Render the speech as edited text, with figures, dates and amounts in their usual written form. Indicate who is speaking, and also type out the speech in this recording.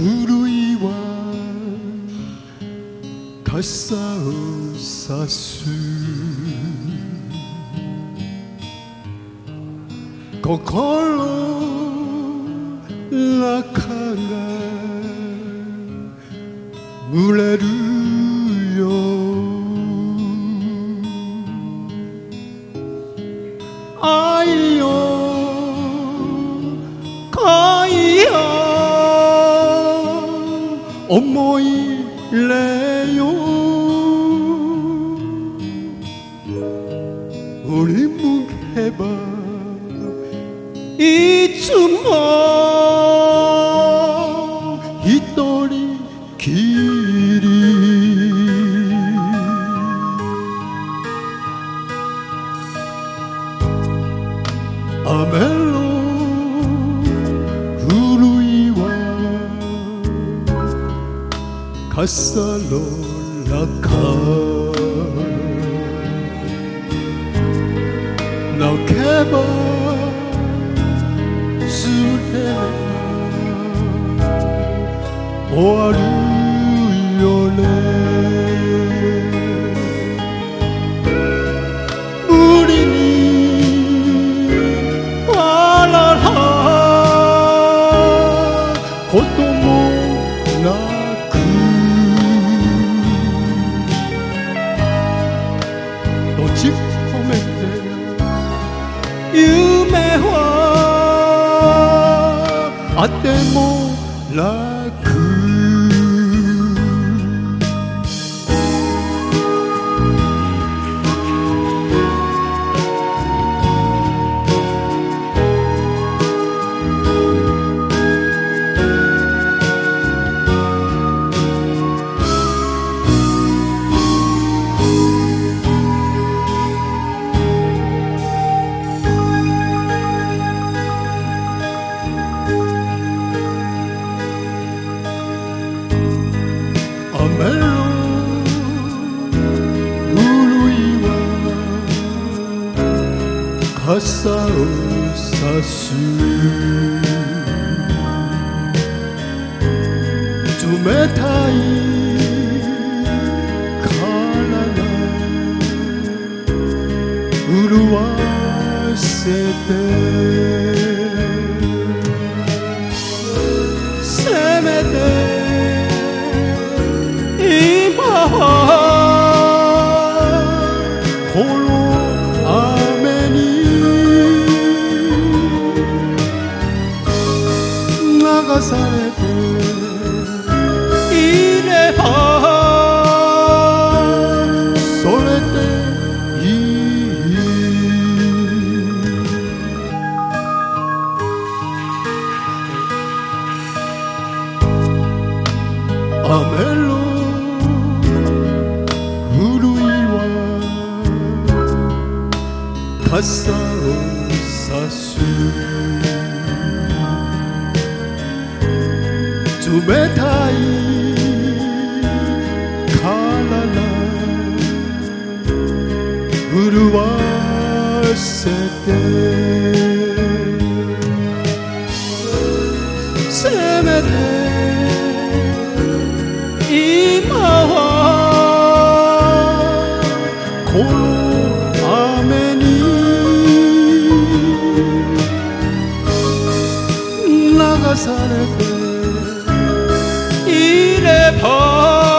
Speaker 1: 古いは傘をさす心中が蒸れるよ愛よ恋よ思い出よ振り向けばいつも一人きり雨の古いは傘の中泣けばすれば終わるよね無理に笑うこともなく閉じ込めて夢はあっても楽雨の古いは傘をさす冷たい体潤わせてせめて今はこの雨に流されていればそれでいい雨の傘をさす冷たい体潤わせてせめて今はこの雨に流されていれば